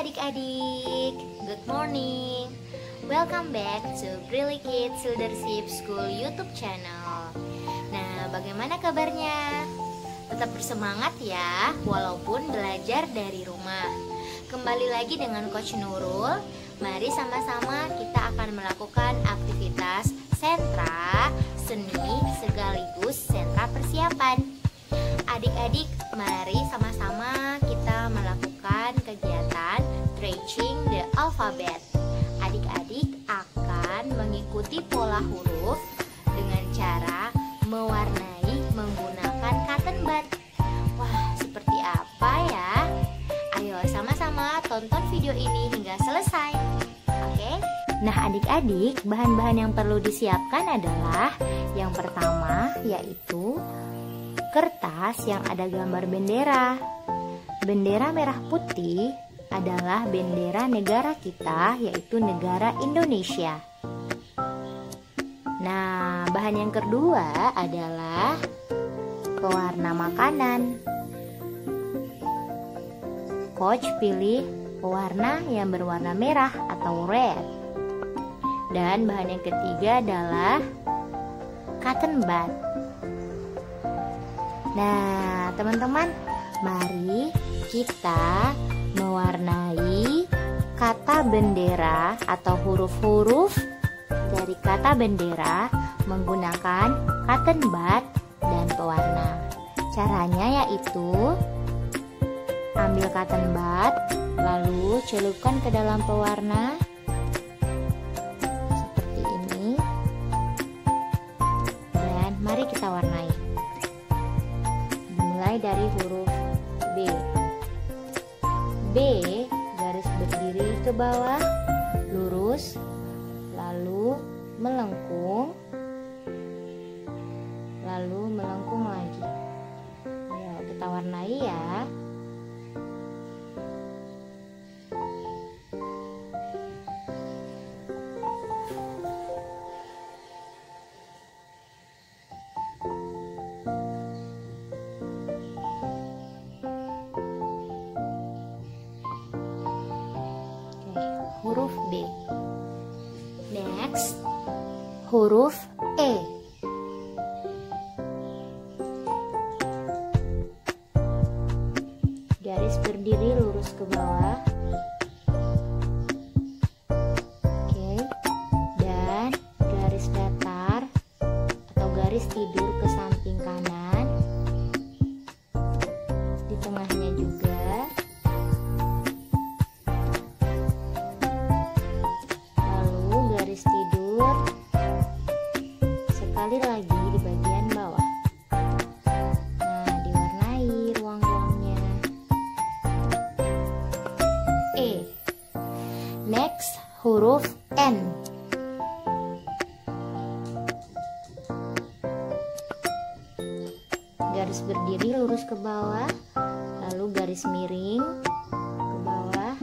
adik-adik, good morning. Welcome back to Brilly Kids Leadership School YouTube channel. Nah, bagaimana kabarnya? Tetap bersemangat ya, walaupun belajar dari rumah. Kembali lagi dengan Coach Nurul. Mari sama-sama kita akan melakukan aktivitas sentra seni sekaligus sentra persiapan. Adik-adik, mari sama-sama kita melakukan kegiatan Tracing the Alphabet. Adik-adik akan mengikuti pola huruf dengan cara mewarnai menggunakan cotton bud. Wah, seperti apa ya? Ayo sama-sama tonton video ini hingga selesai. Oke? Nah, adik-adik, bahan-bahan yang perlu disiapkan adalah yang pertama yaitu kertas yang ada gambar bendera. Bendera merah putih adalah bendera negara kita, yaitu negara Indonesia. Nah, bahan yang kedua adalah pewarna makanan. Coach pilih pewarna yang berwarna merah atau red. Dan bahan yang ketiga adalah cotton bud. Nah, teman-teman, mari kita mewarnai kata bendera atau huruf-huruf dari kata bendera menggunakan cotton bud dan pewarna. Caranya yaitu ambil cotton bud, lalu celupkan ke dalam pewarna seperti ini, dan mari kita warnai. Mulai dari huruf B. B, garis berdiri ke bawah, lurus, lalu melengkung, lagi. Ayo kita warnai ya. Huruf B. Next, huruf E. Garis berdiri lurus ke bawah. Oke. Dan garis datar atau garis tidur ke samping kanan. Di tengahnya juga. Tidur sekali lagi di bagian bawah. Nah, diwarnai ruang-ruangnya. E. Next, huruf N. Garis berdiri lurus ke bawah, lalu garis miring ke bawah.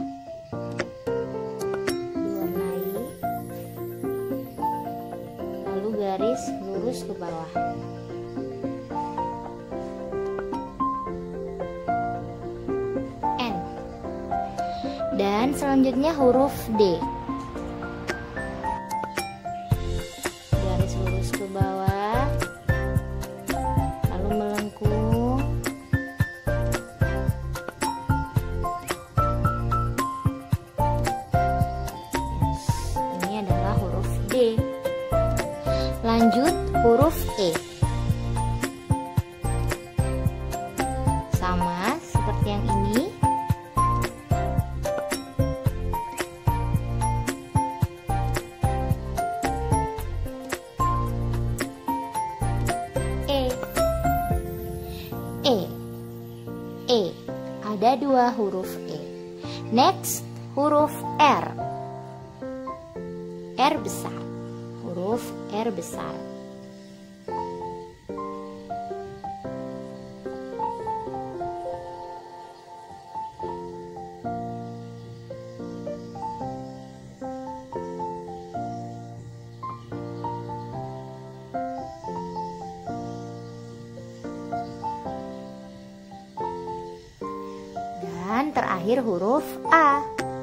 Garis lurus ke bawah. N. Dan selanjutnya huruf D. Garis lurus ke bawah, lalu melengkung. Ini adalah huruf D. Lanjut huruf E. Sama seperti yang ini. E. Ada dua huruf E. Next, huruf R. R besar. Huruf R besar. Dan terakhir huruf A.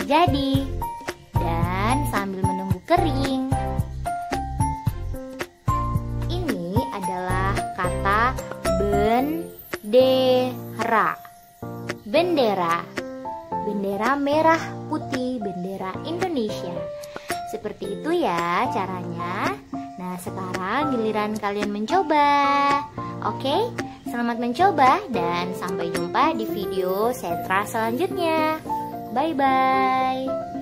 jadi. Dan sambil menunggu kering, ini adalah kata bendera. Bendera. Bendera merah putih, bendera Indonesia. Seperti itu ya caranya. Nah, sekarang giliran kalian mencoba. Oke, selamat mencoba dan sampai jumpa di video sentra selanjutnya. Bye-bye.